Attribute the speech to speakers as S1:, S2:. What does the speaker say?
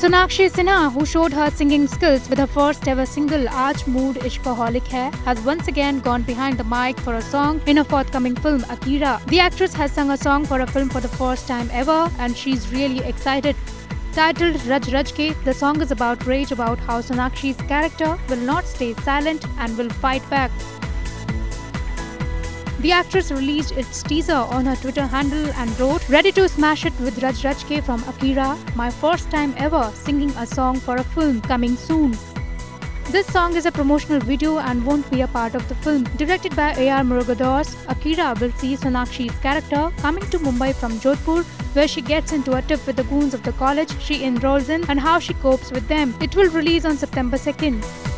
S1: Sonakshi Sinha, who showed her singing skills with her first ever single Aaj Mood Ishqaholic Hai, has once again gone behind the mic for a song in her forthcoming film Akira. The actress has sung a song for a film for the first time ever, and she's really excited. Titled Raj Raj Ke, the song is about rage about how Sonakshi's character will not stay silent and will fight back. The actress released its teaser on her Twitter handle and wrote, "Ready to smash it with Raj Raj Ke from Akira, my first time ever singing a song for a film coming soon." This song is a promotional video and won't be a part of the film. Directed by A.R. Murugadose, Akira will see Sonakshi's character coming to Mumbai from Jodhpur, where she gets into a tiff with the goons of the college she enrolls in and how she copes with them. It will release on September 2nd.